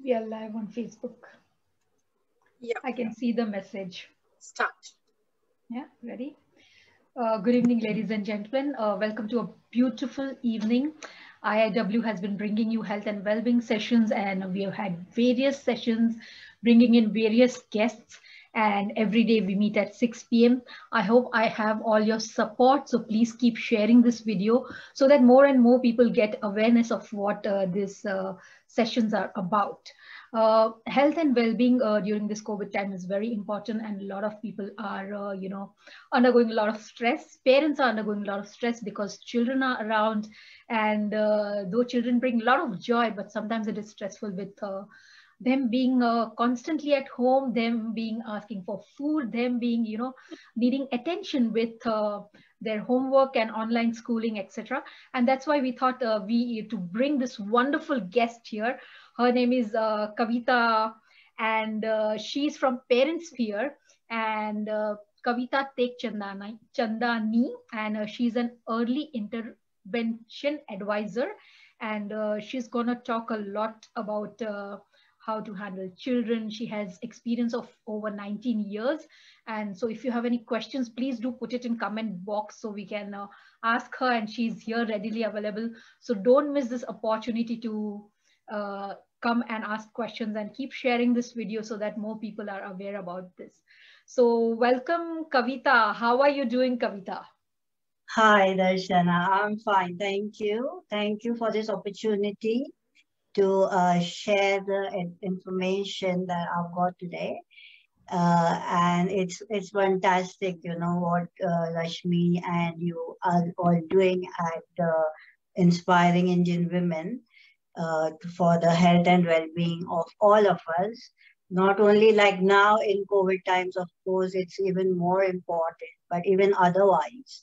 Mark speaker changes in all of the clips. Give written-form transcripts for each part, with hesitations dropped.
Speaker 1: We are live on Facebook.
Speaker 2: Yeah.
Speaker 1: I can see the message.
Speaker 2: Start.
Speaker 1: Yeah, ready? Good evening, ladies and gentlemen. Welcome to a beautiful evening. IIW has been bringing you health and well-being sessions, and we have had various sessions, bringing in various guests. And every day we meet at 6 p.m. I hope I have all your support. So please keep sharing this video so that more and more people get awareness of what these sessions are about. Health and well-being during this COVID time is very important, and a lot of people are, undergoing a lot of stress. Parents are undergoing a lot of stress because children are around, and though children bring a lot of joy, but sometimes it is stressful with them being constantly at home, them being asking for food, them being, needing attention with their homework and online schooling, etc. And that's why we thought we to bring this wonderful guest here. Her name is Kavita, and she's from Parent Sphere, and Kavita Chandani, and she's an early intervention advisor, and she's gonna talk a lot about how to handle children. She has experience of over 19 years. And so if you have any questions, please do put it in comment box so we can ask her, and she's here readily available. So don't miss this opportunity to come and ask questions, and keep sharing this video so that more people are aware about this. So welcome, Kavita. How are you doing, Kavita?
Speaker 3: Hi, Darshana. I'm fine. Thank you. Thank you for this opportunity to share the information that I've got today. And it's fantastic, what Rashmi and you are all doing at Inspiring Indian Women for the health and well-being of all of us. Not only like now in COVID times, of course, it's even more important, but even otherwise.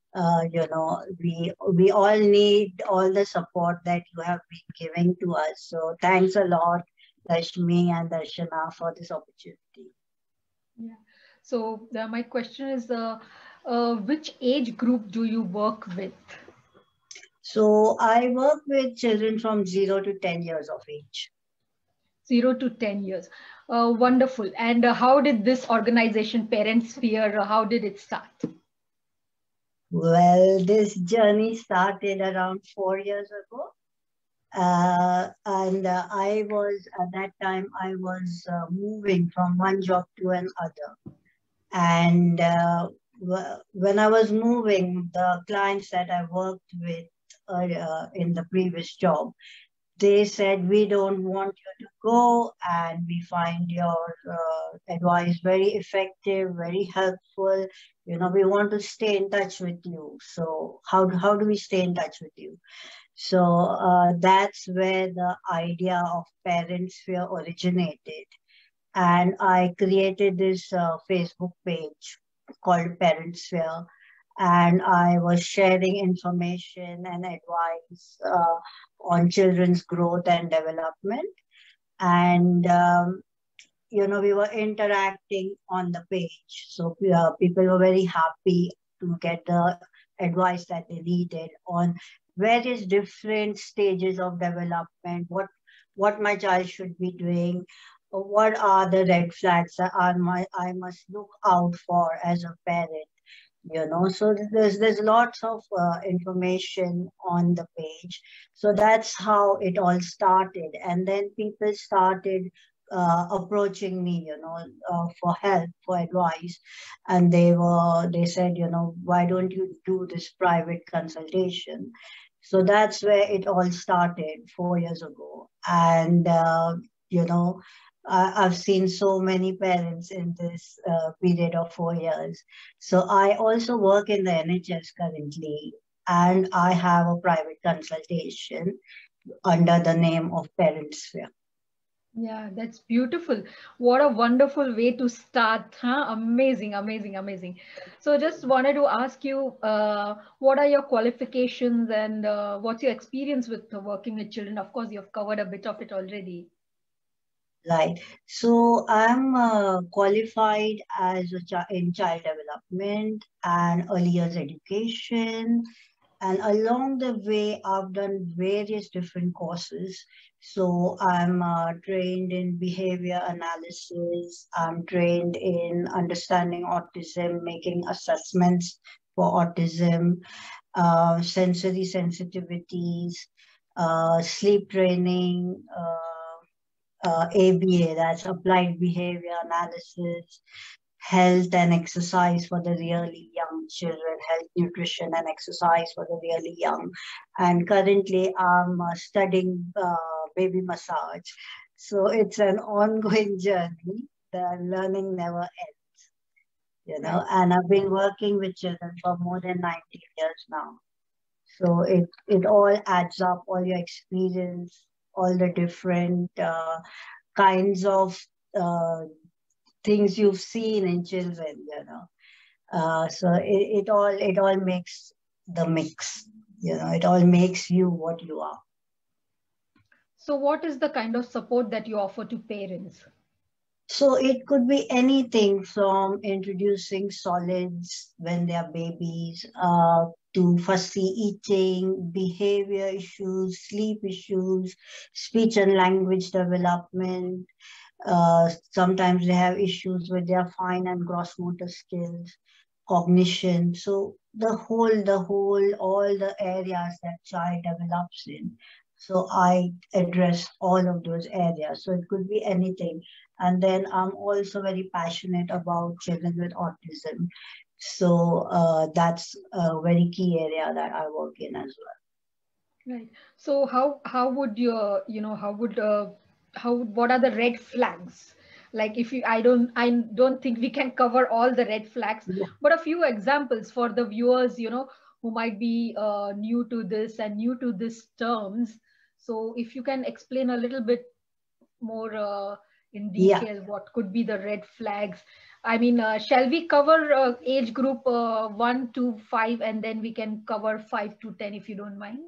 Speaker 3: We all need all the support that you have been giving to us. So thanks a lot, Rashmi and Darshana, for this opportunity.
Speaker 1: Yeah. So my question is, which age group do you work with?
Speaker 3: So I work with children from 0 to 10 years of age.
Speaker 1: 0 to 10 years. Wonderful. And how did this organization, Parent Sphere, how did it start?
Speaker 3: Well, this journey started around 4 years ago. And I was, at that time, I was moving from one job to another. And when I was moving, the clients that I worked with in the previous job, they said, we don't want you to go, and we find your advice very effective, very helpful. We want to stay in touch with you. So how do we stay in touch with you? So that's where the idea of Parent Sphere originated. And I created this Facebook page called Parent Sphere. And I was sharing information and advice on children's growth and development. And, we were interacting on the page. So people were very happy to get the advice that they needed on various different stages of development, what my child should be doing, what are the red flags that I must look out for as a parent. So there's lots of information on the page. So that's how it all started. And then people started approaching me, for help, for advice. And they said, why don't you do this private consultation? So that's where it all started 4 years ago. And, I've seen so many parents in this period of 4 years. So I also work in the NHS currently, and I have a private consultation under the name of Parent Sphere.
Speaker 1: Yeah, that's beautiful. What a wonderful way to start, huh? Amazing, amazing, amazing. So just wanted to ask you, what are your qualifications, and what's your experience with working with children? Of course, you've covered a bit of it already.
Speaker 3: Right. So I'm qualified as in child development and early years education. And along the way, I've done various different courses. So I'm trained in behavior analysis. I'm trained in understanding autism, making assessments for autism, sensory sensitivities, sleep training, ABA, that's applied behavior analysis, health and exercise for the really young children, health, nutrition and exercise for the really young. And currently I'm studying baby massage. So it's an ongoing journey. The learning never ends, you know, and I've been working with children for more than 19 years now. So it all adds up, all your experience, all the different kinds of uh, things you've seen in children, you know. So it all makes the mix, you know, it all makes you what you are.
Speaker 1: So what is the kind of support that you offer to parents?
Speaker 3: So it could be anything from introducing solids when they are babies, to fussy eating, behavior issues, sleep issues, speech and language development. Sometimes they have issues with their fine and gross motor skills, cognition. So all the areas that child develops in. So I address all of those areas. So it could be anything. And then I'm also very passionate about children with autism. So that's a very key area that I work in as well.
Speaker 1: Right. So how would your, you know, what are the red flags? Like if you, I don't think we can cover all the red flags,
Speaker 3: Yeah.
Speaker 1: but a few examples for the viewers, you know, who might be new to this and new to this terms. So if you can explain a little bit more in
Speaker 3: Yeah.
Speaker 1: detail, what could be the red flags? I mean, shall we cover age group 1 to 5, and then we can cover 5 to 10 if you don't mind?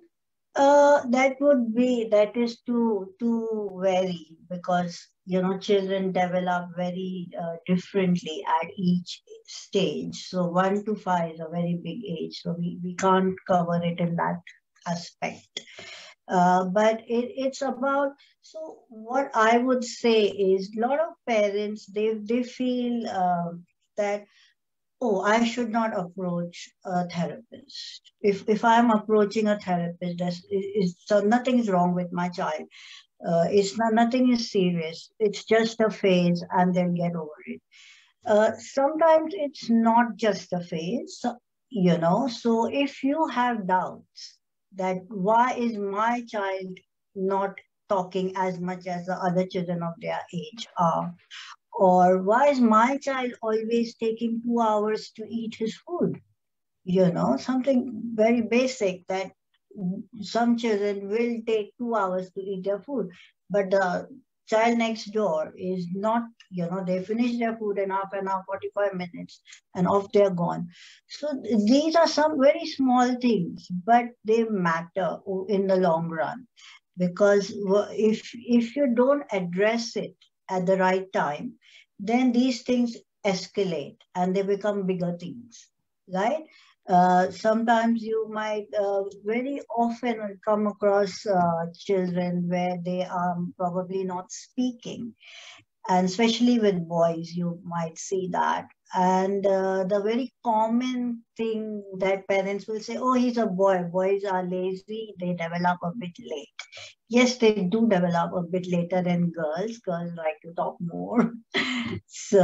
Speaker 3: That is too vary, because you know children develop very differently at each stage. So 1 to 5 is a very big age, so we can't cover it in that aspect. But it's about, so what I would say is a lot of parents, they feel that, oh, I should not approach a therapist. If I'm approaching a therapist, so nothing is wrong with my child. It's not, nothing is serious. It's just a phase, and they'll get over it. Sometimes it's not just a phase, you know. So if you have doubts that why is my child not talking as much as the other children of their age are, or why is my child always taking 2 hours to eat his food? You know, something very basic, that some children will take 2 hours to eat their food, but the child next door is not, you know, they finish their food in half an hour, 45 minutes, and off they're gone. So these are some very small things, but they matter in the long run, because if you don't address it at the right time, then these things escalate and they become bigger things, right? Sometimes you might very often come across children where they are probably not speaking, and especially with boys, you might see that. And the very common thing that parents will say, oh, he's a boy. Boys are lazy. They develop a bit late. Yes, they do develop a bit later than girls. Girls like to talk more. So,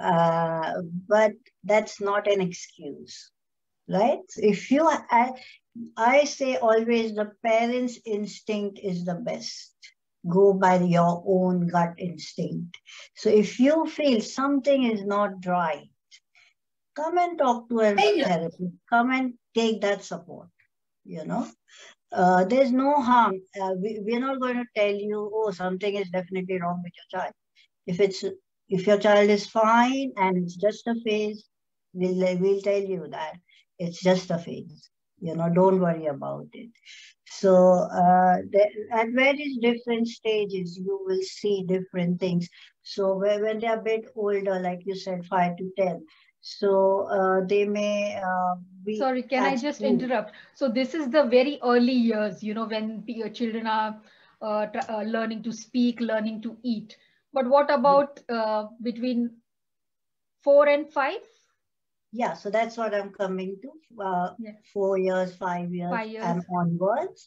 Speaker 3: but that's not an excuse, right? If you, I say always the parent's instinct is the best. Go by your own gut instinct. So if you feel something is not right, come and talk to a therapist. Come and take that support, you know. There's no harm. We're not going to tell you, oh, something is definitely wrong with your child. If your child is fine and it's just a phase, we'll tell you that it's just a phase. You know, don't worry about it. So at various different stages, you will see different things. So when they're a bit older, like you said, 5 to 10, so they may
Speaker 1: Sorry, can I
Speaker 3: at
Speaker 1: just
Speaker 3: school.
Speaker 1: interrupt? So this is the very early years, you know, when children are learning to speak, learning to eat. But what about between 4 and 5?
Speaker 3: Yeah, so that's what I'm coming to.
Speaker 1: Yeah,
Speaker 3: 4 years, 5 years,
Speaker 1: 5 years.
Speaker 3: and onwards.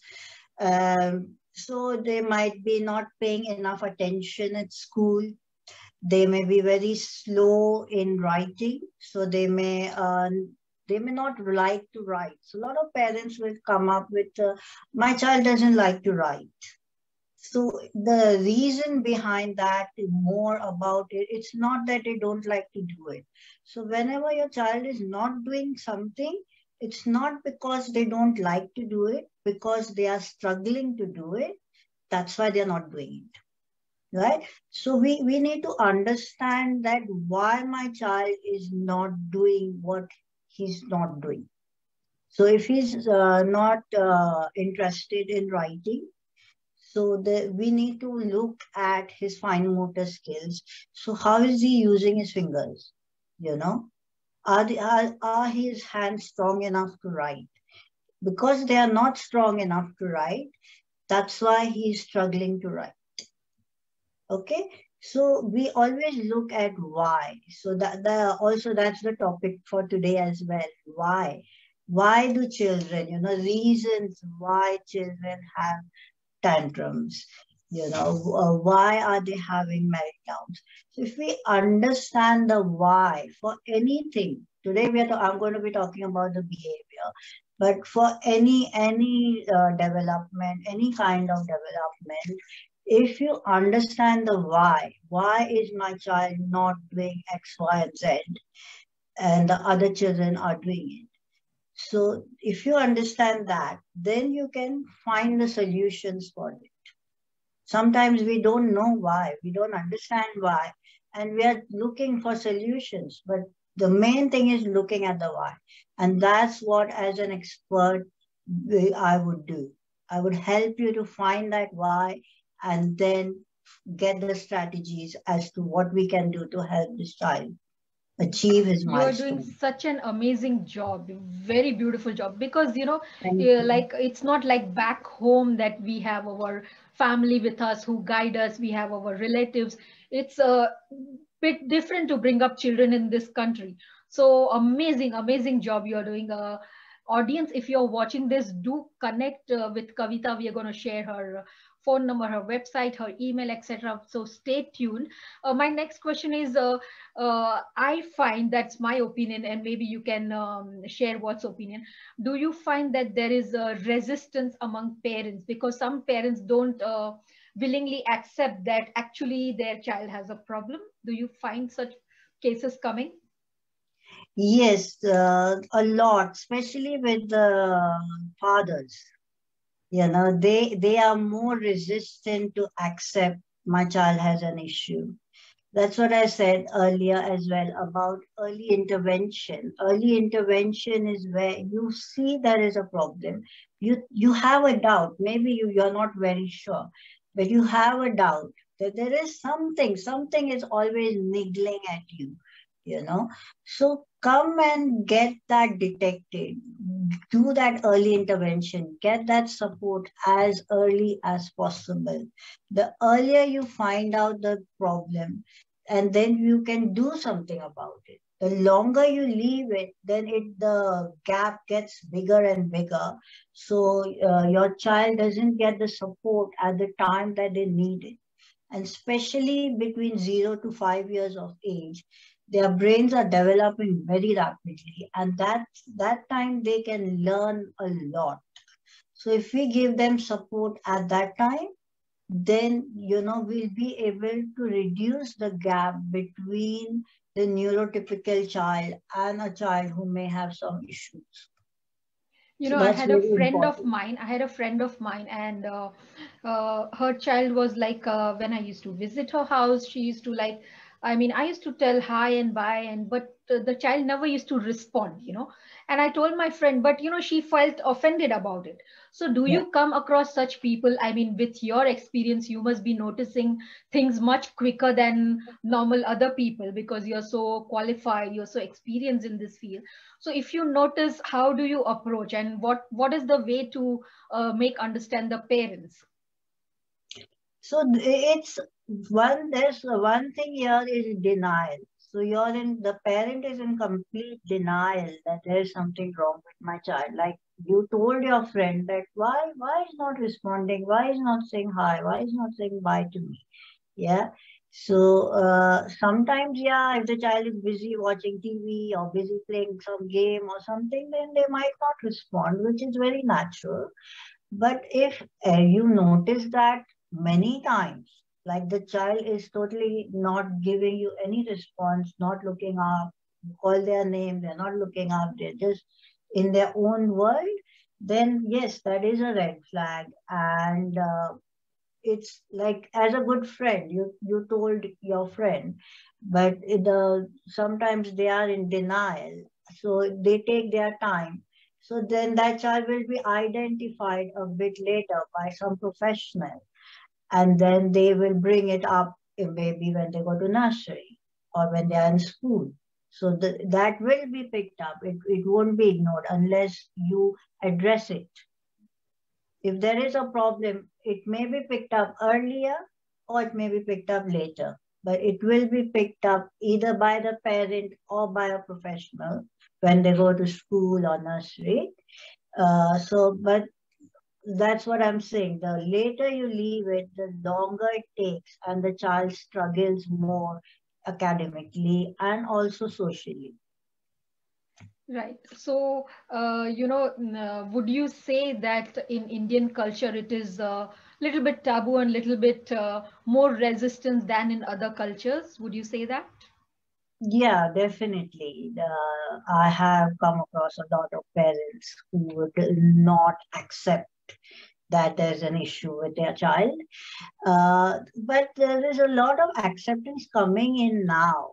Speaker 3: So they might be not paying enough attention at school. They may be very slow in writing, so they may not like to write. So a lot of parents will come up with, my child doesn't like to write. So the reason behind that is more about it. It's not that they don't like to do it. So whenever your child is not doing something, it's not because they don't like to do it, because they are struggling to do it. That's why they're not doing it. Right? So we need to understand that why my child is not doing what he's not doing. So if he's not interested in writing, so we need to look at his fine motor skills. So how is he using his fingers? You know, are his hands strong enough to write? Because they are not strong enough to write, that's why he's struggling to write. Okay, so we always look at why. So that's the topic for today as well. Why do children, reasons why children have tantrums, why are they having meltdowns? So if we understand the why for anything, today I'm going to be talking about the behavior, but for any development, any kind of development, if you understand the why is my child not doing X, Y, and Z, and the other children are doing it. So if you understand that, then you can find the solutions for it. Sometimes we don't know why, we don't understand why, and we are looking for solutions. But the main thing is looking at the why. And that's what, as an expert, I would do. I would help you to find that why and then get the strategies as to what we can do to help this child achieve his
Speaker 1: You are doing
Speaker 3: milestone.
Speaker 1: such an amazing job, very beautiful job, because
Speaker 3: Thank you.
Speaker 1: like it's not like back home that we have our family with us who guide us, we have our relatives. It's a bit different to bring up children in this country. So amazing job you are doing. Audience, if you're watching this, do connect with Kavita. We are going to share her phone number, her website, her email, etc. So stay tuned. My next question is, I find, that's my opinion, and maybe you can share what's opinion. Do you find that there is a resistance among parents, because some parents don't willingly accept that actually their child has a problem? Do you find such cases coming?
Speaker 3: Yes, a lot, especially with the fathers. They are more resistant to accept my child has an issue. That's what I said earlier as well about early intervention. Early intervention is where you see there is a problem. You have a doubt. Maybe you're not very sure, but you have a doubt that there is something is always niggling at you. So come and get that detected, do that early intervention, get that support as early as possible. The earlier you find out the problem, and then you can do something about it. The longer you leave it, then the gap gets bigger and bigger. So your child doesn't get the support at the time that they need it. And especially between 0 to 5 years of age, their brains are developing very rapidly, and that time they can learn a lot. So if we give them support at that time, then we'll be able to reduce the gap between the neurotypical child and a child who may have some issues. So
Speaker 1: I
Speaker 3: that's
Speaker 1: had a
Speaker 3: very
Speaker 1: friend
Speaker 3: important.
Speaker 1: of mine. And her child was like, when I used to visit her house, she used to I used to tell hi and bye, but the child never used to respond. And I told my friend, but she felt offended about it. So do
Speaker 3: Yeah.
Speaker 1: you come across such people? I mean, with your experience, you must be noticing things much quicker than normal other people because you're so qualified, you're so experienced in this field. So if you notice, how do you approach, and what is the way to make understand the parents?
Speaker 3: So there's one thing here is denial. So the parent is in complete denial that there's something wrong with my child. Like you told your friend that why is not responding, why is not saying hi, why is not saying bye to me. Yeah. So sometimes, yeah, if the child is busy watching TV or busy playing some game or something, then they might not respond, which is very natural. But if you notice that many times, like the child is totally not giving you any response, not looking up, call their name, they're not looking up, they're just in their own world, then yes, that is a red flag. And it's like as a good friend, you told your friend, but sometimes they are in denial, so they take their time. So then that child will be identified a bit later by some professional, and then they will bring it up maybe when they go to nursery or when they are in school. So that will be picked up. It won't be ignored unless you address it. If there is a problem, it may be picked up earlier or it may be picked up later, but it will be picked up either by the parent or by a professional when they go to school or nursery. But that's what I'm saying. The later you leave it, the longer it takes, and the child struggles more academically and also socially.
Speaker 1: Right. So, would you say that in Indian culture it is a little bit taboo and little bit more resistance than in other cultures? Would you say that?
Speaker 3: Yeah, definitely. I have come across a lot of parents who would not accept that there's an issue with their child. But there is a lot of acceptance coming in now,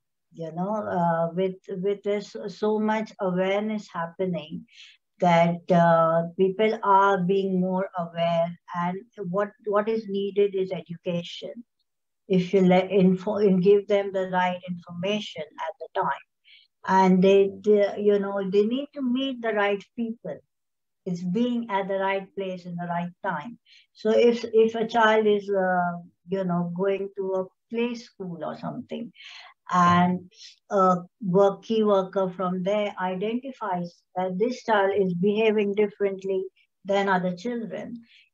Speaker 3: with this so much awareness happening that people are being more aware, and what is needed is education. If you and give them the right information at the time, and they need to meet the right people. It's being at the right place in the right time. So if a child is going to a play school or something, and a key worker from there identifies that this child is behaving differently than other children,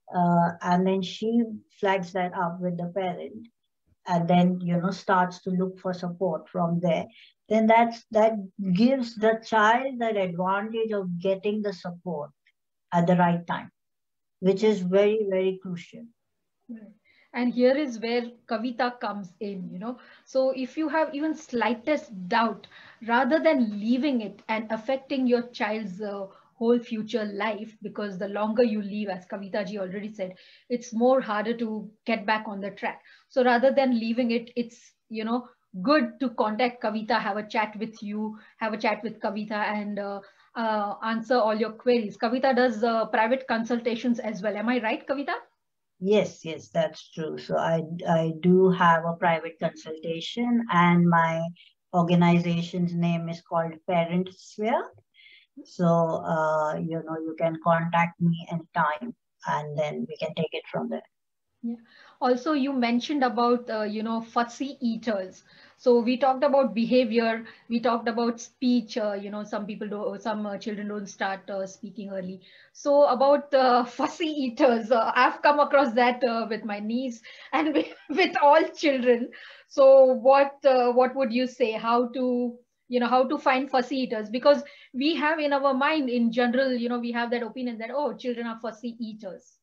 Speaker 3: and then she flags that up with the parent, and then starts to look for support from there, then that gives the child that advantage of getting the support at the right time, which is very, very crucial.
Speaker 1: Right. And here is where Kavita comes in. So if you have even slightest doubt, rather than leaving it and affecting your child's whole future life, because the longer you leave, as Kavita ji already said, it's more harder to get back on the track. So rather than leaving it, it's good to contact Kavita, have a chat with you, have a chat with Kavita, and answer all your queries. Kavita does private consultations as well. Am I right, Kavita?
Speaker 3: Yes, that's true. So I do have a private consultation, and my organization's name is called Parent Sphere. So you can contact me anytime, and then we can take it from there.
Speaker 1: Yeah. Also, you mentioned about fussy eaters. So we talked about behavior. We talked about speech. Some people do, some children don't start speaking early. So about fussy eaters, I've come across that with my niece and with all children. So what would you say? How to find fussy eaters? Because we have in our mind, in general, we have that opinion that, oh, children are fussy eaters.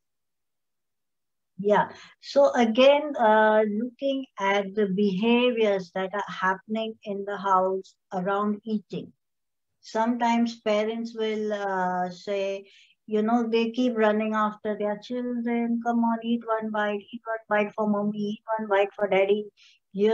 Speaker 3: Yeah. So again, looking at the behaviors that are happening in the house around eating. Sometimes parents will say, they keep running after their children. Come on, eat one bite for mommy, eat one bite for daddy.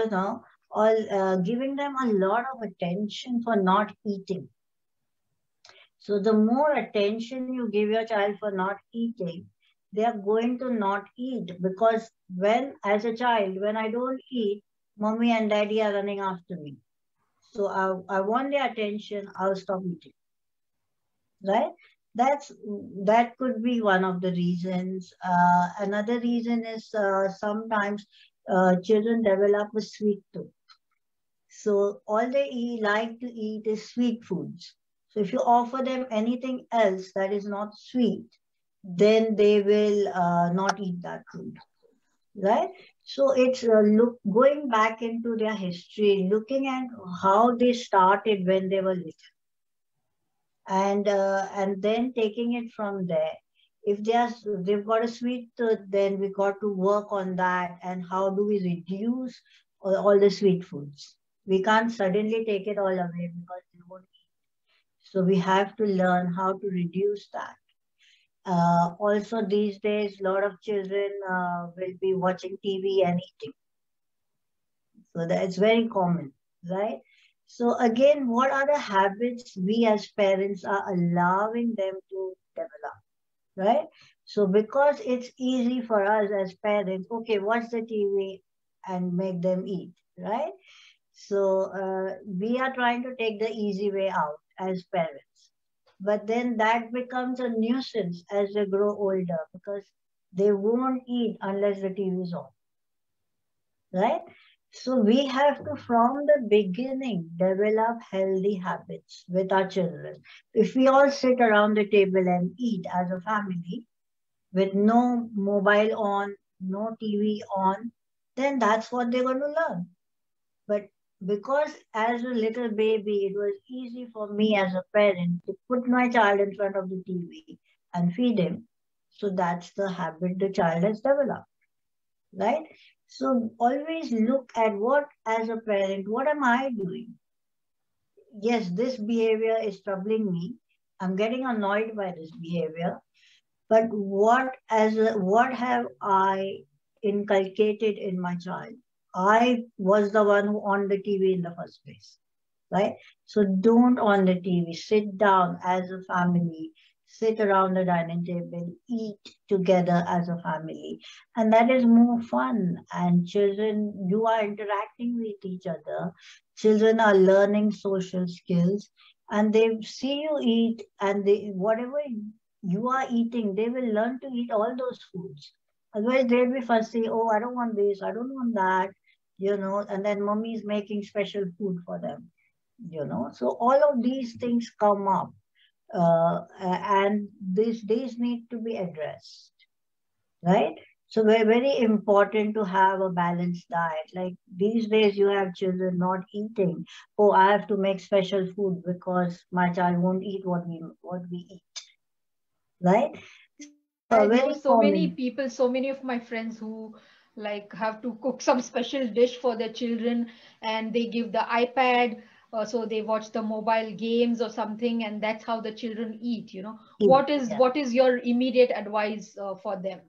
Speaker 3: All giving them a lot of attention for not eating. So the more attention you give your child for not eating, they are going to not eat, because as a child, when I don't eat, mommy and daddy are running after me. So I want their attention, I'll stop eating. Right? That could be one of the reasons. Another reason is sometimes children develop a sweet tooth. So all they like to eat is sweet foods. So if you offer them anything else that is not sweet, then they will not eat that food. Right? So it's going back into their history, looking at how they started when they were little, and then taking it from there. If they've got a sweet tooth, then we got to work on that, and how do we reduce all the sweet foods. We can't suddenly take it all away because they won't eat. So we have to learn how to reduce that. Also, these days, a lot of children will be watching TV and eating. So that's very common, right? So again, what are the habits we as parents are allowing them to develop, right? So because it's easy for us as parents, okay, watch the TV and make them eat, right? So we are trying to take the easy way out as parents. But then that becomes a nuisance as they grow older, because they won't eat unless the TV is on, right? So we have to, from the beginning, develop healthy habits with our children. If we all sit around the table and eat as a family with no mobile on, no TV on, then that's what they're going to learn. But because as a little baby, it was easy for me as a parent to put my child in front of the TV and feed him. So that's the habit the child has developed, right? So always look at as a parent, what am I doing? Yes, this behavior is troubling me. I'm getting annoyed by this behavior. But what have I inculcated in my child? I was the one who on the TV in the first place, right? So don't on the TV. Sit down as a family. Sit around the dining table, eat together as a family. And that is more fun. And children, you are interacting with each other. Children are learning social skills, and they see you eat, and whatever you are eating, they will learn to eat all those foods. Otherwise, they'll be fussy. Oh, I don't want this. I don't want that. And then mommy is making special food for them. So all of these things come up. And these need to be addressed, right? So very, very important to have a balanced diet. Like these days, you have children not eating. Oh, I have to make special food because my child won't eat what we eat, right?
Speaker 1: I know so many people, so many of my friends who like have to cook some special dish for their children, and they give the iPad, so they watch the mobile games or something, and that's how the children eat. What is your immediate advice for them?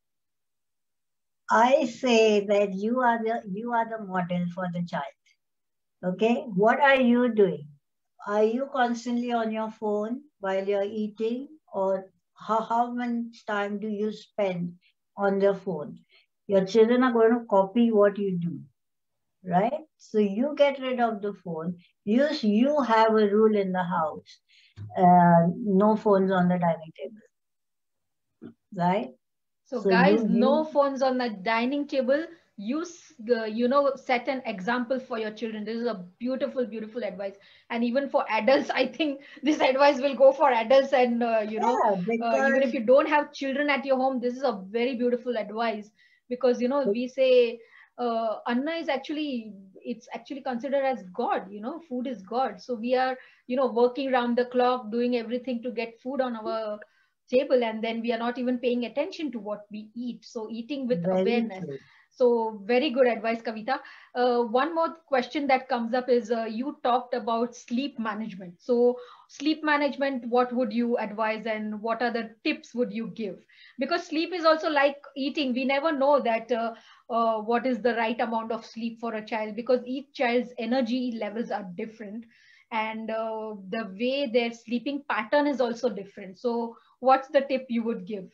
Speaker 3: I say that you are the model for the child. Okay, what are you doing? Are you constantly on your phone while you're eating, or how much time do you spend on the phone? Your children are going to copy what you do, right? So you get rid of the phone. You have a rule in the house: no phones on the dining table, right?
Speaker 1: So guys, no phones on the dining table. You set an example for your children. This is a beautiful, beautiful advice. And even for adults, I think this advice will go for adults. And even if you don't have children at your home, this is a very beautiful advice, because we say Anna is it's actually considered as God. Food is God. So we are working around the clock, doing everything to get food on our table, and then we are not even paying attention to what we eat. So eating with awareness. So very good advice, Kavita. One more question that comes up is you talked about sleep management. So sleep management, what would you advise, and what other tips would you give? Because sleep is also like eating. We never know that what is the right amount of sleep for a child, because each child's energy levels are different. and the way their sleeping pattern is also different. So what's the tip you would give?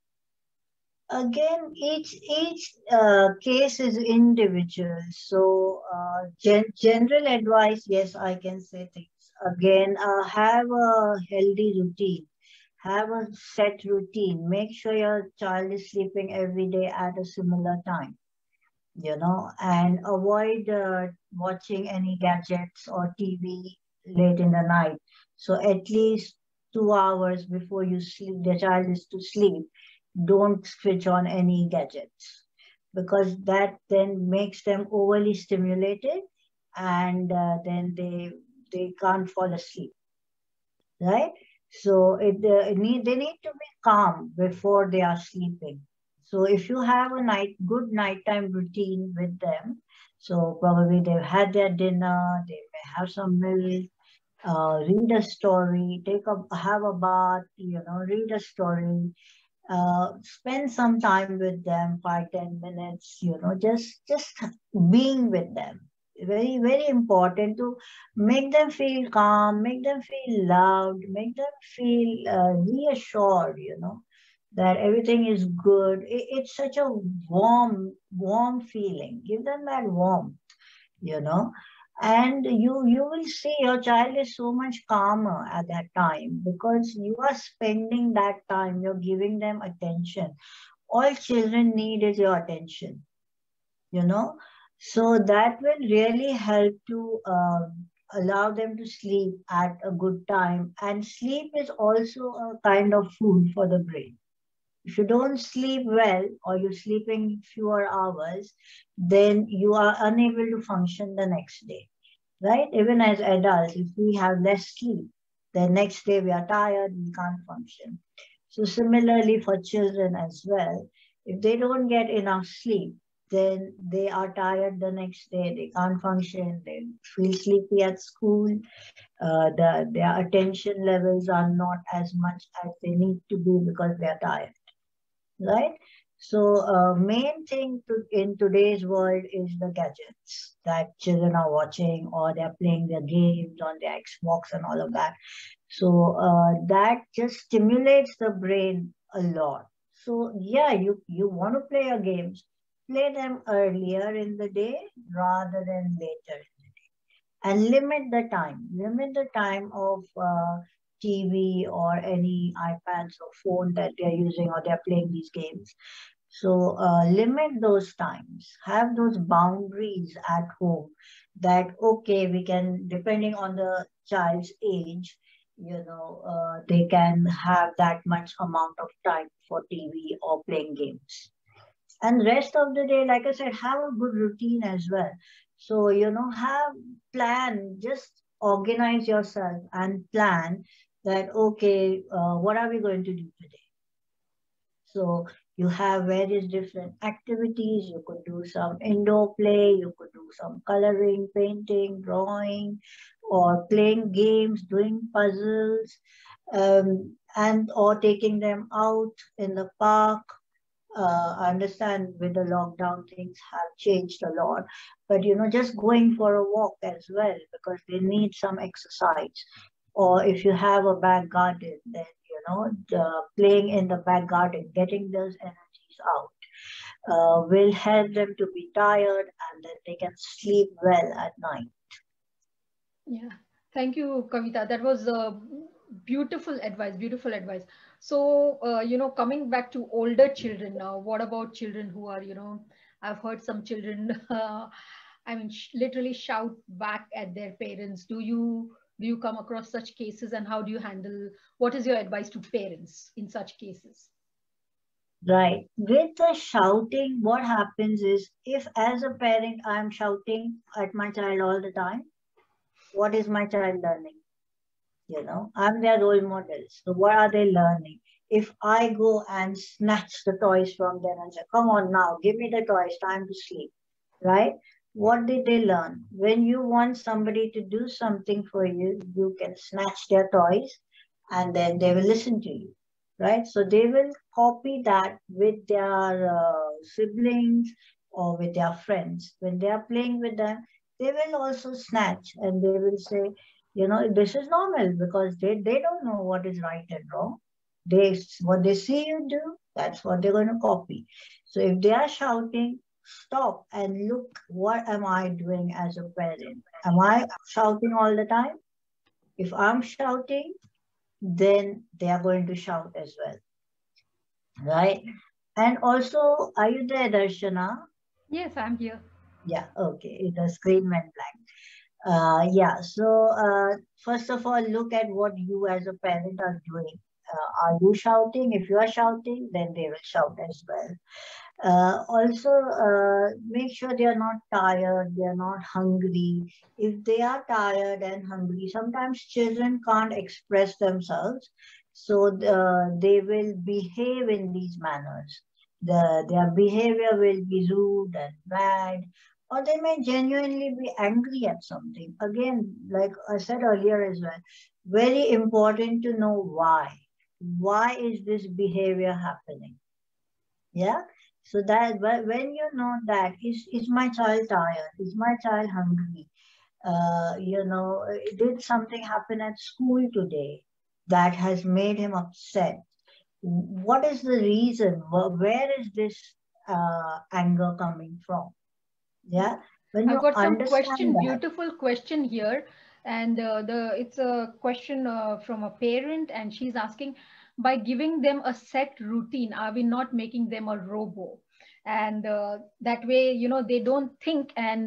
Speaker 3: Again, each case is individual. So general advice, yes, I can say things. Again, have a healthy routine. Have a set routine. Make sure your child is sleeping every day at a similar time, and avoid watching any gadgets or TV late in the night. So at least 2 hours before you sleep, the child is to sleep, don't switch on any gadgets, because that then makes them overly stimulated, and then they can't fall asleep, right? So they need to be calm before they are sleeping. So if you have a good nighttime routine with them, so probably they've had their dinner, they may have some milk, read a story, have a bath, read a story, spend some time with them, 5-10 minutes, just being with them. Very, very important to make them feel calm, make them feel loved, make them feel reassured, that everything is good. It's such a warm feeling. Give them that warmth, you know and you will see your child is so much calmer at that time, because you are spending that time, you're giving them attention. All children need is your attention, you know so that will really help to allow them to sleep at a good time. And sleep is also a kind of food for the brain. If you don't sleep well, or you're sleeping fewer hours, then you are unable to function the next day, right? Even as adults, if we have less sleep, the next day we are tired, we can't function. So similarly for children as well, if they don't get enough sleep, then they are tired the next day, they can't function, they feel sleepy at school, their attention levels are not as much as they need to be because they are tired, right? So main thing in today's world is the gadgets that children are watching, or they're playing their games on their Xbox and all of that. So that just stimulates the brain a lot. So yeah, you want to play your games, play them earlier in the day rather than later, and limit the time of TV or any iPads or phone that they're using, or they're playing these games. So limit those times, have those boundaries at home, that okay, we can, depending on the child's age, they can have that much amount of time for TV or playing games. And rest of the day, like I said, have a good routine as well. So have plan, just organize yourself and plan that okay, what are we going to do today? So you have various different activities. You could do some indoor play, you could do some coloring, painting, drawing, or playing games, doing puzzles, and or taking them out in the park. I understand with the lockdown things have changed a lot, but just going for a walk as well, because they need some exercise. Or if you have a back garden, then playing in the back garden, getting those energies out, will help them to be tired, and then they can sleep well at night.
Speaker 1: Yeah, thank you, Kavita. That was beautiful advice, beautiful advice. So, coming back to older children now, what about children who are, I've heard some children, I mean, literally shout back at their parents. Do you come across such cases, and how do you handle, what is your advice to parents in such cases?
Speaker 3: Right. With the shouting, what happens is, if as a parent I'm shouting at my child all the time, what is my child learning? I'm their role model. So what are they learning? If I go and snatch the toys from them and say, come on now, give me the toys, time to sleep, right? What did they learn? When you want somebody to do something for you, you can snatch their toys, and then they will listen to you, right? So they will copy that with their siblings or with their friends. When they are playing with them, they will also snatch, and they will say, This is normal because they don't know what is right and wrong. What they see you do, that's what they're going to copy. So if they are shouting, stop and look, what am I doing as a parent? Am I shouting all the time? If I'm shouting, then they are going to shout as well. Right? And also, are you there, Darshana?
Speaker 1: Yes, I'm here.
Speaker 3: Yeah, okay. The screen went blank. Yeah, so first of all, look at what you as a parent are doing. Are you shouting? If you are shouting, then they will shout as well. Also, make sure they are not tired, they are not hungry. If they are tired and hungry, sometimes children can't express themselves, so they will behave in these manners. Their behavior will be rude and bad, or they may genuinely be angry at something. Again, like I said earlier as well, very important to know why. Why is this behavior happening? Yeah. So that when you know that, is my child tired? Is my child hungry? Did something happen at school today that has made him upset? What is the reason? Where is this anger coming from? Yeah. When you
Speaker 1: I've got some
Speaker 3: understand
Speaker 1: question,
Speaker 3: that,
Speaker 1: beautiful question here, and it's a question from a parent, and she's asking, by giving them a set routine, are we not making them a robo? And that way, they don't think, and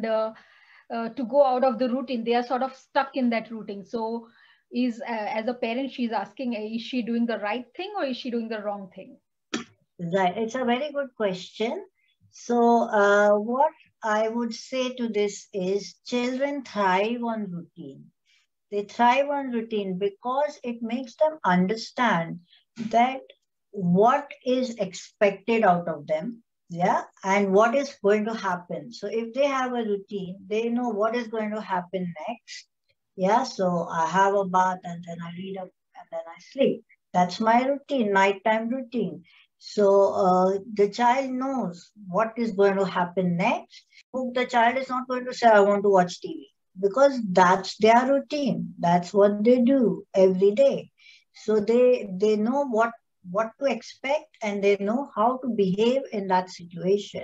Speaker 1: to go out of the routine, they are sort of stuck in that routine. So, as a parent, she's asking, is she doing the right thing or is she doing the wrong thing?
Speaker 3: right? It's a very good question. So, what I would say to this is, children thrive on routine. They thrive on routine because it makes them understand that what is expected out of them, yeah, and what is going to happen. So if they have a routine, they know what is going to happen next. Yeah, so I have a bath and then I read up and then I sleep. That's my routine, nighttime routine. So the child knows what is going to happen next. The child is not going to say, I want to watch TV, because that's their routine. That's what they do every day. So they know what to expect and they know how to behave in that situation.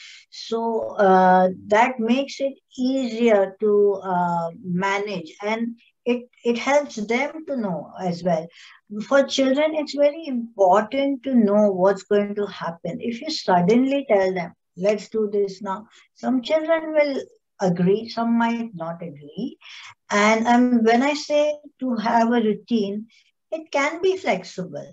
Speaker 3: So that makes it easier to manage, and it helps them to know as well. For children, it's very important to know what's going to happen. If you suddenly tell them, let's do this now, some children will agree, some might not agree. And when I say to have a routine, it can be flexible.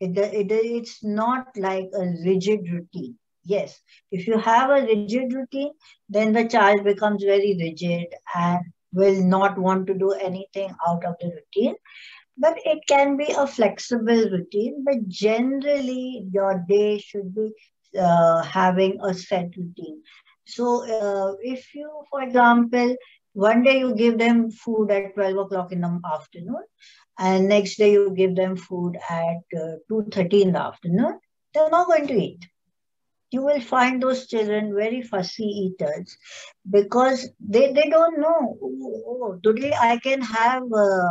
Speaker 3: It's not like a rigid routine. Yes, if you have a rigid routine, then the child becomes very rigid and will not want to do anything out of the routine. But it can be a flexible routine, but generally your day should be having a set routine. So if you, for example, one day you give them food at 12 o'clock in the afternoon, and next day you give them food at 2:30 in the afternoon, they're not going to eat. You will find those children very fussy eaters because they don't know, today I can have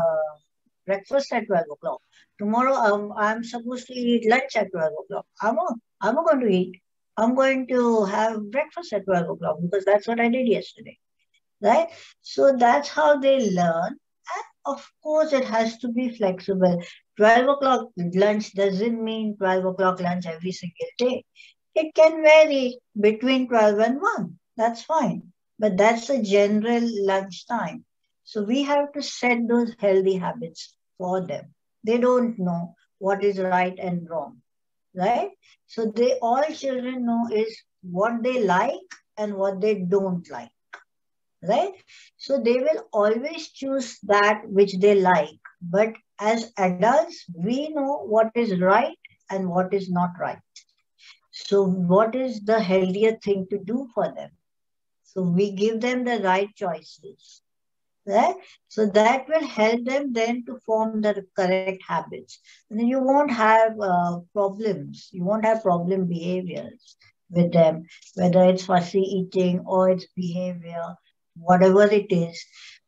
Speaker 3: breakfast at 12 o'clock. Tomorrow I'm supposed to eat lunch at 12 o'clock. I'm not going to eat. I'm going to have breakfast at 12 o'clock because that's what I did yesterday. Right? So that's how they learn. And of course, it has to be flexible. 12 o'clock lunch doesn't mean 12 o'clock lunch every single day. It can vary between 12 and 1. That's fine. But that's a general lunch time. So we have to set those healthy habits for them. They don't know what is right and wrong. Right? So all children know is what they like and what they don't like. Right? So they will always choose that which they like. But as adults, we know what is right and what is not right. So what is the healthier thing to do for them? So we give them the right choices. Right? So that will help them then to form the correct habits. And then you won't have problems. You won't have problem behaviors with them, whether it's fussy eating or it's behavior, whatever it is.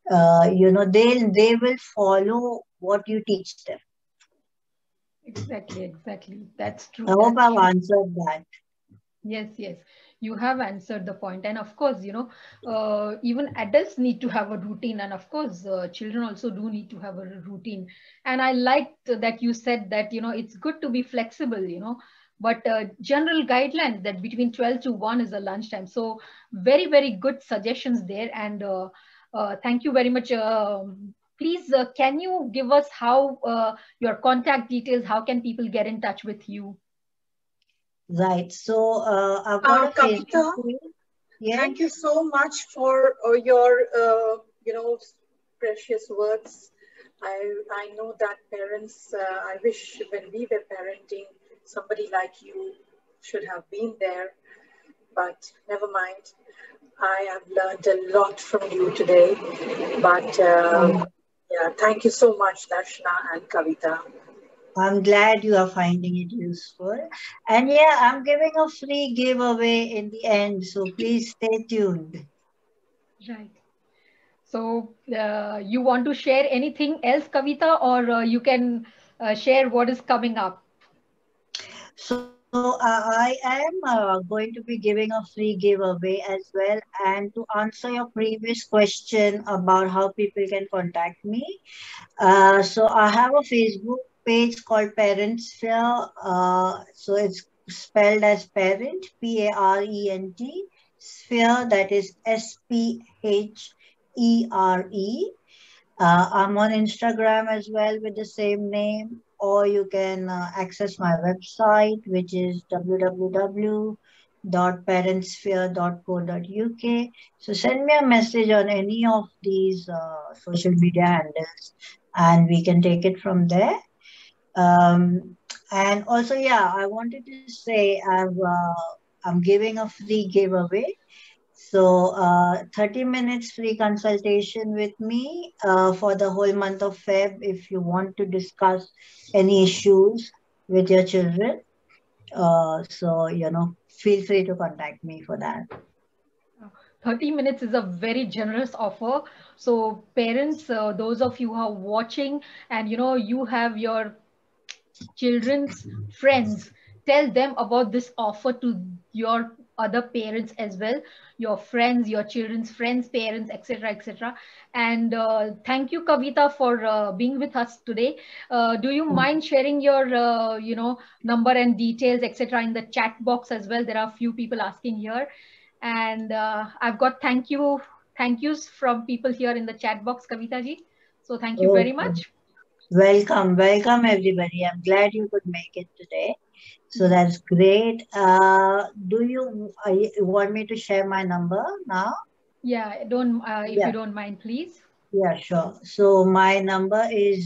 Speaker 3: they will follow what you teach them.
Speaker 1: Exactly, exactly. That's
Speaker 3: I
Speaker 1: true.
Speaker 3: hope
Speaker 1: That's
Speaker 3: I've
Speaker 1: true.
Speaker 3: answered that.
Speaker 1: Yes, yes. You have answered the point. And of course, even adults need to have a routine. And of course, children also do need to have a routine. And I liked that you said that, it's good to be flexible, but general guidelines that between 12 to 1 is the lunchtime. So very, very good suggestions there. And thank you very much. Please, can you give us how your contact details, how can people get in touch with you?
Speaker 3: Right. So I've got a Facebook
Speaker 2: Kavita,
Speaker 3: page. Yes.
Speaker 2: thank you so much for your, precious words. I know that parents, I wish when we were parenting, somebody like you should have been there, but never mind. I have learned a lot from you today, but
Speaker 3: Um,
Speaker 2: yeah, thank you so much, Darshana and Kavita.
Speaker 3: I'm glad you are finding it useful. And yeah, I'm giving a free giveaway in the end. So please stay tuned.
Speaker 1: Right. So, you want to share anything else, Kavita, or you can share what is coming up?
Speaker 3: So I am going to be giving a free giveaway as well. And to answer your previous question about how people can contact me, so I have a Facebook page called Parents Sphere. So it's spelled as parent, Parent, sphere, that is Sphere. I'm on Instagram as well with the same name, or you can access my website, which is www.parentsphere.co.uk. So send me a message on any of these social media handles, and we can take it from there. Um, and also, yeah, I wanted to say I'm giving a free giveaway. So, 30 minutes free consultation with me for the whole month of Feb if you want to discuss any issues with your children. Feel free to contact me for that.
Speaker 1: 30 minutes is a very generous offer. So, parents, those of you who are watching, and you have your children's friends, tell them about this offer to your other parents as well, your friends, your children's friends, parents, etc., etc. And thank you, Kavita, for being with us today. Do you mind sharing your number and details, etc., in the chat box as well? There are a few people asking here, and I've got thank yous from people here in the chat box, Kavita ji. So thank you very
Speaker 3: Okay.
Speaker 1: much.
Speaker 3: Welcome everybody. I'm glad you could make it today. So that's great. Do you want me to share my number now?
Speaker 1: Yeah, don't if you
Speaker 3: Yeah,
Speaker 1: don't mind, please.
Speaker 3: yeah, sure. So my number is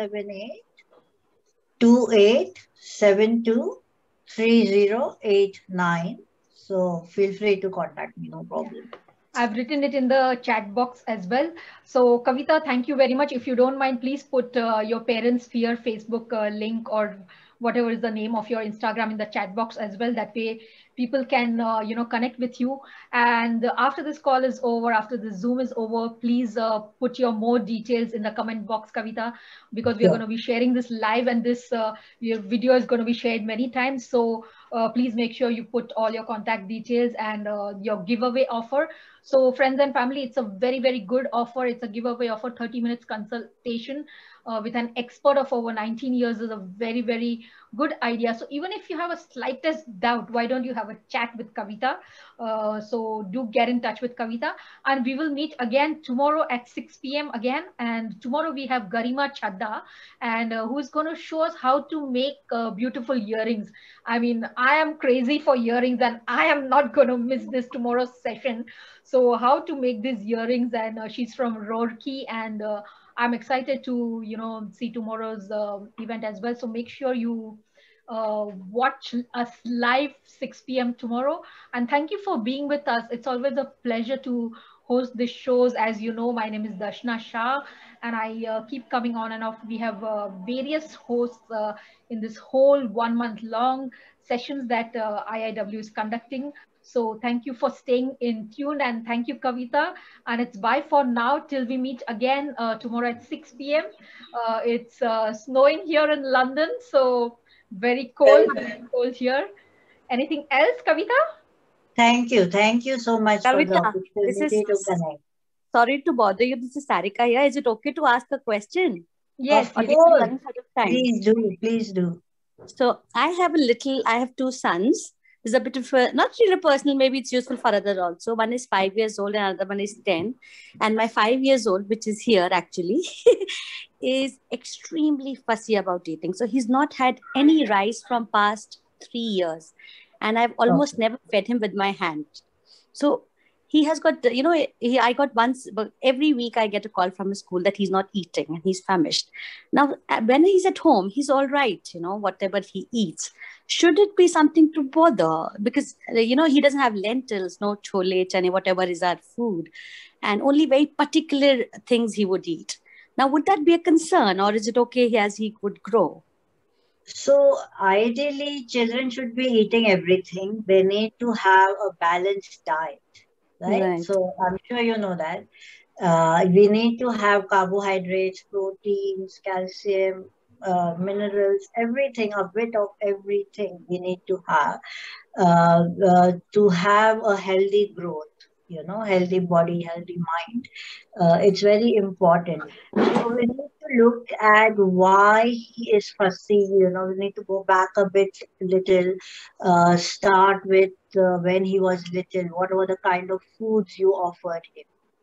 Speaker 3: 07828723089. So feel free to contact me, no
Speaker 1: Yeah,
Speaker 3: problem.
Speaker 1: I've written it in the chat box as well. So, Kavita, thank you very much. If you don't mind, please put your parents' fear Facebook link or whatever is the name of your Instagram in the chat box as well. That way, people can connect with you. And after this call is over, after the Zoom is over, please put your more details in the comment box, Kavita, because we are going
Speaker 3: Sure.
Speaker 1: to be sharing this live, and this your video is going to be shared many times. So please make sure you put all your contact details and your giveaway offer. So friends and family, it's a very, very good offer. It's a giveaway offer, 30 minutes consultation with an expert of over 19 years is a very, very good idea. So even if you have a slightest doubt, why don't you have a chat with Kavita? So do get in touch with Kavita, and we will meet again tomorrow at 6 p.m. again. And tomorrow we have Garima Chadda, and who's going to show us how to make beautiful earrings. I mean, I am crazy for earrings, and I am not going to miss this tomorrow's session. So how to make these earrings, and she's from Roorkee, and I'm excited to see tomorrow's event as well. So make sure you watch us live 6 p.m. tomorrow. And thank you for being with us. It's always a pleasure to host these shows. As you know, my name is Darshana Shah, and I keep coming on and off. We have various hosts in this whole 1 month long sessions that IIW is conducting. So thank you for staying in tune, and thank you, Kavita. And it's bye for now till we meet again tomorrow at 6 p.m. It's snowing here in London, so very cold here. Anything else, Kavita?
Speaker 3: Thank you. Thank you so much for the
Speaker 4: Kavita, this is
Speaker 3: opportunity to connect.
Speaker 4: sorry to bother you. This is Sarika here. Is it okay to ask a question?
Speaker 1: Yes,
Speaker 3: Of
Speaker 4: Or do
Speaker 1: yes.
Speaker 4: you
Speaker 3: course.
Speaker 4: running out of time?
Speaker 3: Please do. Please do.
Speaker 4: So I have two sons. This is a bit of a, not really personal, maybe it's useful for others also. One is 5 years old and another one is 10. And my 5 years old, which is here actually, is extremely fussy about eating. So he's not had any rice from past 3 years. And I've almost
Speaker 3: Okay.
Speaker 4: never fed him with my hand. So he has got, I got once, but every week I get a call from his school that he's not eating and he's famished. Now, when he's at home, he's all right, whatever he eats. Should it be something to bother? Because, he doesn't have lentils, no chole, chane, whatever is our food, and only very particular things he would eat. Now, would that be a concern, or is it okay as he would grow?
Speaker 3: So ideally, children should be eating everything. They need to have a balanced diet, right?
Speaker 4: Right.
Speaker 3: So I'm sure you know that. We need to have carbohydrates, proteins, calcium, minerals, everything, a bit of everything we need to have a healthy growth, healthy body, healthy mind. It's very important. So we need to look at why he is fussy. We need to go back a bit, little, start with when he was little. What were the kind of foods you offered him?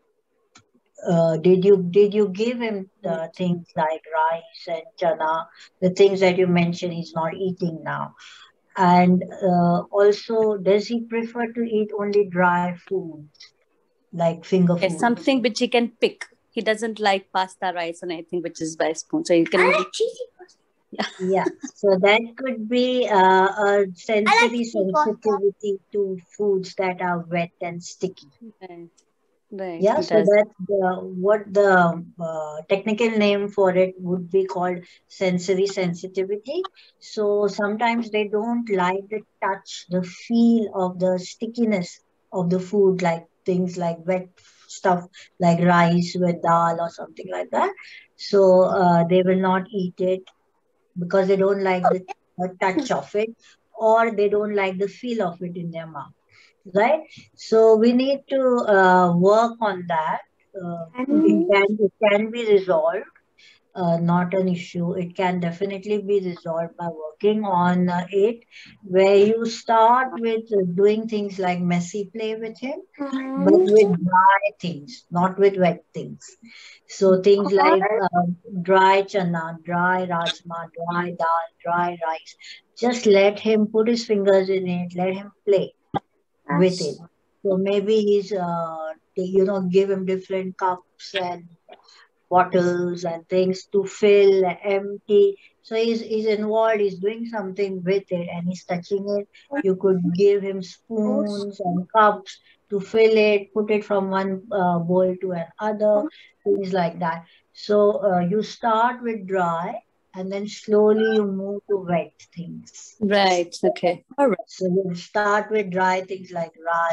Speaker 3: Did you give him things like rice and chana, the things that you mentioned he's not eating now? And also, does he prefer to eat only dry foods, like finger
Speaker 4: Yes,
Speaker 3: foods?
Speaker 4: something which he can pick. He doesn't like pasta, rice, and anything which is by spoon. So you can only
Speaker 3: Yeah, so that could be a sensitivity to foods that are wet and sticky.
Speaker 4: Right. Right.
Speaker 3: Yeah,
Speaker 4: He
Speaker 3: so
Speaker 4: does.
Speaker 3: that's what the technical name for it would be called sensory sensitivity. So sometimes they don't like the touch, the feel of the stickiness of the food, like things like wet stuff like rice with dal or something like that. So they will not eat it because they don't like the touch of it, or they don't like the feel of it in their mouth, right? So we need to work on that. It can be resolved, not an issue. It can definitely be resolved by working on it, where you start with doing things like messy play with him, but with dry things, not with wet things. So things like dry chana, dry rajma, dry dal, dry rice. Just let him put his fingers in it, let him play with it. So maybe give him different cups and bottles and things to fill, empty. So he's involved, he's doing something with it and he's touching it. You could give him spoons and cups to fill it, put it from one bowl to another, things like that. So you start with dry and then slowly you move to wet things.
Speaker 4: Right. Okay. All right.
Speaker 3: So you start with dry things like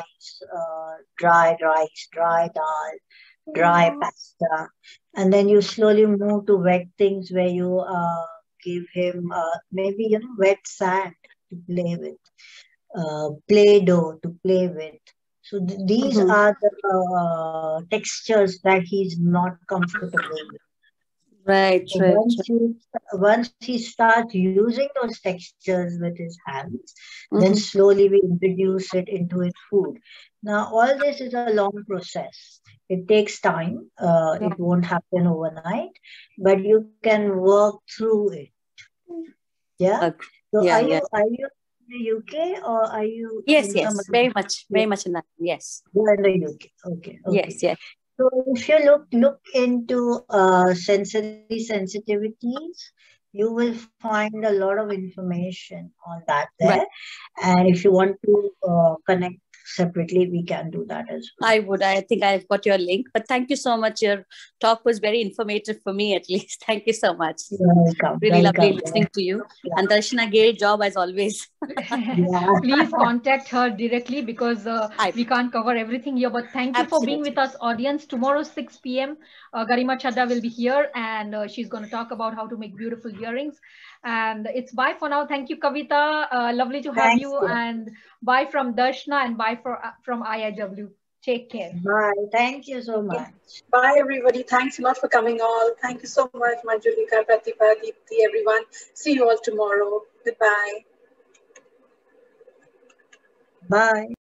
Speaker 3: rice, dry dal, dry pasta, and then you slowly move to wet things where you give him maybe wet sand to play with, play-doh to play with. So these are the textures that he's not comfortable with.
Speaker 4: Right.
Speaker 3: So
Speaker 4: Right.
Speaker 3: once he starts using those textures with his hands, then slowly we introduce it into his food. Now, all this is a long process. It takes time. It won't happen overnight, but you can work through it. Yeah.
Speaker 4: Okay.
Speaker 3: So
Speaker 4: Yeah.
Speaker 3: are
Speaker 4: Yeah.
Speaker 3: you in the UK or are you
Speaker 4: Yes.
Speaker 3: in
Speaker 4: Yes.
Speaker 3: some other?
Speaker 4: Very much in that. Yes.
Speaker 3: You're in the UK. Okay. Okay.
Speaker 4: Yes. Yes.
Speaker 3: So if you look into sensory sensitivities, you will find a lot of information on that there.
Speaker 4: Right.
Speaker 3: And if you want to connect separately, we can do that as well.
Speaker 4: I would. I think I've got your link. But thank you so much. Your talk was very informative for me, at least. Thank you so much.
Speaker 3: You're welcome.
Speaker 4: Really
Speaker 3: Welcome.
Speaker 4: lovely listening to you.
Speaker 3: Yeah.
Speaker 4: And Darshana, great job as always.
Speaker 1: Please contact her directly because we can't cover everything here. But thank you for being with us, audience. Tomorrow, 6 p.m., Garima Chadda will be here and she's going to talk about how to make beautiful earrings. And it's bye for now. Thank you, Kavita. Lovely to have you. And bye from Darshana and bye from IIW. Take care.
Speaker 3: Bye. Thank you so much.
Speaker 2: Bye, everybody. Thanks a lot for coming all. Thank you so much, Manjulika, Pratibha, Deepti, everyone. See you all tomorrow. Goodbye.
Speaker 3: Bye.